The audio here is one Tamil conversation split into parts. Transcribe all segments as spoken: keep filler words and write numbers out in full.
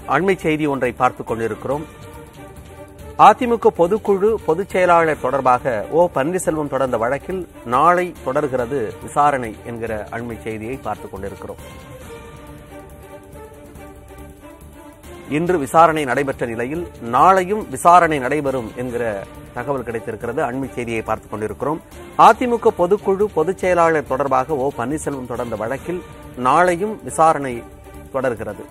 அண்மை செய்தி ஒன்றை பார்த்துக் கொண்டிருக்கிறோம். அதிமுக பொதுக்குழு பொதுச் செயலாளர் தொடர்பாக ஓ பன்னீர்செல்வம் தொடர்ந்த வழக்கில் நாளை தொடர்கிறது விசாரணை என்கிற அண்மை செய்தியை பார்த்துக் கொண்டிருக்கிறோம். இன்று விசாரணை நடைபெற்ற நிலையில் நாளையும் விசாரணை நடைபெறும் என்கிற தகவல் கிடைத்திருக்கிறது. அண்மை செய்தியை பார்த்துக் கொண்டிருக்கிறோம். அதிமுக பொதுக்குழு பொதுச் செயலாளர் தொடர்பாக ஓ பன்னீர்செல்வம் தொடர்ந்த வழக்கில் நாளையும் விசாரணை தொடர்கிறது.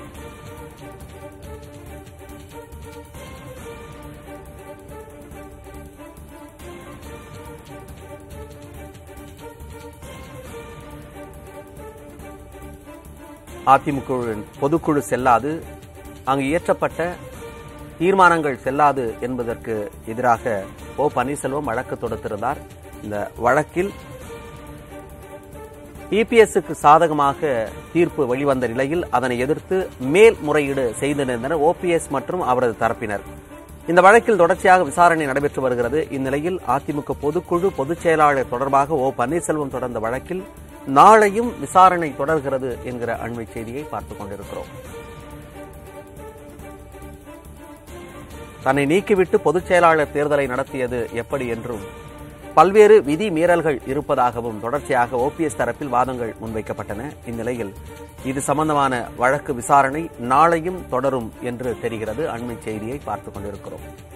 அதிமுக பொதுக்குழு செல்லாது, அங்கு இயற்றப்பட்ட தீர்மானங்கள் செல்லாது என்பதற்கு எதிராக ஓ பன்னீர்செல்வம் வழக்கு தொடுத்திருந்தார். இந்த வழக்கில் இபிஎஸ்க்கு சாதகமாக தீர்ப்பு வெளிவந்த நிலையில் அதனை எதிர்த்து மேல்முறையீடு செய்திருந்தனர் ஓபிஎஸ் மற்றும் அவரது தரப்பினர். இந்த வழக்கில் தொடர்ச்சியாக விசாரணை நடைபெற்று வருகிறது. இந்நிலையில் அதிமுக பொதுக்குழு பொதுச் செயலாளர் தொடர்பாக ஓ பன்னீர்செல்வம் தொடர்ந்த வழக்கில் நாளையும் விசாரணை தொடர்கிறது என்கிற அண்மை செய்தியை பார்த்துக் கொண்டிருக்கிறோம். தன்னை நீக்கிவிட்டு பொதுச் செயலாளர் தேர்தலை நடத்தியது எப்படி என்றும் பல்வேறு விதி மீறல்கள் இருப்பதாகவும் தொடர்ச்சியாக ஓபிஎஸ் தரப்பில் வாதங்கள் முன்வைக்கப்பட்டன. இந்நிலையில் இது சம்பந்தமான வழக்கு விசாரணை நாளையும் தொடரும் என்று தெரிகிறது. அண்மை செய்தியை பார்த்துக் கொண்டிருக்கிறோம்.